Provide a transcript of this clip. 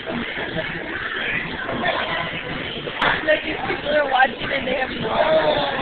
Like if people are watching and they have no